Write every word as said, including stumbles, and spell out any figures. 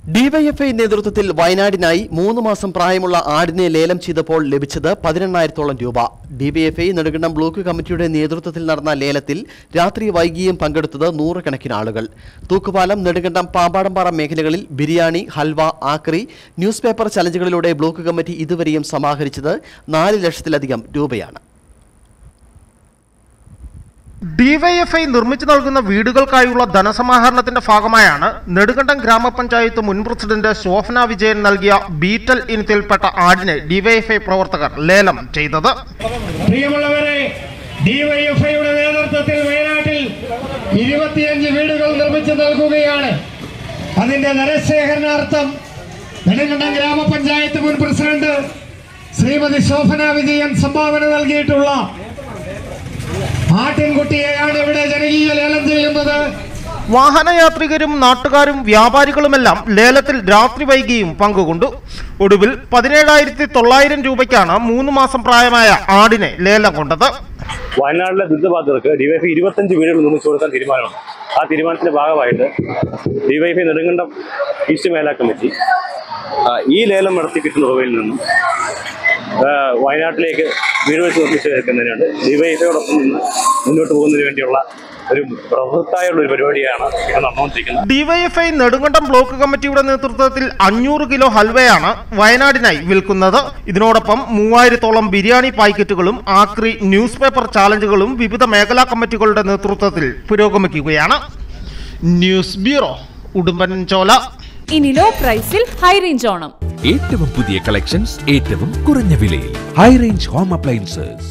DYFI നേതൃത്വത്തിൽ വയനാടിനായി മൂന്ന് മാസം പ്രായമുള്ള ആടിനെ ലേലം ചെയ്തപ്പോൾ ലഭിച്ചത് പതിനെണ്ണായിരത്തോളം രൂപ. ഡിവൈഎഫ്ഐ നെടുങ്കണ്ടം ബ്ലോക്ക് കമ്മിറ്റിയുടെ നേതൃത്വത്തിൽ നടന്ന ലേലത്തിൽ രാത്രി വൈകിയും പങ്കെടുത്തത് നൂറുകണക്കിന് ആളുകൾ. തൂക്കുപാലം, നെടുങ്കണ്ടം, പാമ്പാടംപാറ മേഖലകളിൽ ബിരിയാണി, ഹൽവ, ആക്രി, ന്യൂസ് പേപ്പർ ചലഞ്ചുകളിലൂടെ ബ്ലോക്ക് കമ്മിറ്റി ഇതുവരെയും സമാഹരിച്ചത് നാല് ലക്ഷത്തിലധികം രൂപയാണ്. ഡിവൈഎഫ്ഐ നിർമ്മിച്ചു നൽകുന്ന വീടുകൾക്കായുള്ള ധനസമാഹരണത്തിന്റെ ഭാഗമായാണ് നെടുങ്കണ്ടം ഗ്രാമപഞ്ചായത്ത് മുൻ പ്രസിഡന്റ് ശോഭന വിജയൻ നൽകിയ ബീറ്റൽ ഇനത്തിൽപ്പെട്ട ആടിനെ ഡിവൈഎഫ്ഐ പ്രവർത്തകർ ലേലം ചെയ്തത്. പ്രിയമുള്ളവരെ, ഡിവൈഎഫ്ഐയുടെ നേതൃത്വത്തിൽ വയനാട്ടിൽ ഇരുപത്തിയഞ്ച് വീടുകൾ നിർമ്മിച്ചു നൽകുകയാണ്. അതിന്റെ ധനശേഖരണാർത്ഥം നെടുങ്കണ്ടം ഗ്രാമപഞ്ചായത്ത് മുൻ പ്രസിഡന്റ് ശ്രീമതി ശോഭന വിജയൻ സംഭാവന നൽകിയിട്ടുള്ള ആട്ടിൻകുട്ടിയെയാണ് ഇവിടെ ജനകീയ ലേലം ചെയ്യുന്നത്. വാഹനയാത്രികരും നാട്ടുകാരും വ്യാപാരികളുമെല്ലാം ലേലത്തിൽ രാത്രി വൈകിയും പങ്കുകൊണ്ടു. ഒടുവിൽ പതിനേഴായിരത്തി തൊള്ളായിരം രൂപയ്ക്കാണ് മൂന്ന് മാസം പ്രായമായ ആടിനെ ലേലം കൊണ്ടത്. വയനാട്ടിലെ ദുരിതബാധിതർക്ക് ഡിവൈഎഫ്ഐ ഇരുപത്തഞ്ച് വീടുകൾ നിർമ്മിച്ചു കൊടുക്കാൻ തീരുമാനമാണ്. ആ തീരുമാനത്തിന്റെ ഭാഗമായിട്ട് ഡിവൈഎഫ്ഐ നെടുങ്കണ്ടം ഈസ്റ്റ് മേഖലാ കമ്മിറ്റി ഈ ലേലം നടത്തി കിട്ടുന്ന തുകയിൽ നിന്നും വയനാട്ടിലേക്ക് വീട് വെച്ച് നിർമ്മിച്ചു എടുക്കുന്നതിനാണ് ഡിവൈഎഫ്ഐയോടൊപ്പം നിന്ന് മുന്നോട്ട് പോകുന്നതിന് വേണ്ടിയുള്ള ഒരു ബൃഹത്തായുള്ള ഒരു പരിപാടിയാണ് ഇവിടെ നടന്നുകൊണ്ടിരിക്കുന്നത്. ഡിവൈഎഫ്ഐ നെടുങ്കണ്ടം ബ്ലോക്ക് കമ്മിറ്റിയുടെ നേതൃത്വത്തിൽ അഞ്ഞൂറ് കിലോ ഹൽവയാണ് വയനാടിനായി വിൽക്കുന്നത്. ഇതിനോടൊപ്പം മൂവായിരത്തോളം ബിരിയാണി പാക്കറ്റുകളും ആക്രി, ന്യൂസ് പേപ്പർ ചാലഞ്ചുകളും വിവിധ മേഖലാ കമ്മിറ്റികളുടെ നേതൃത്വത്തിൽ പുരോഗമിക്കുകയാണ്. News bureau, Udumbanchola. ഇനി ലോ പ്രൈസിൽ ഹൈ റേഞ്ച് ഓണം. ഏറ്റവും പുതിയ കളക്ഷൻസ് ഏറ്റവും കുറഞ്ഞ വിലയിൽ. High range home appliances.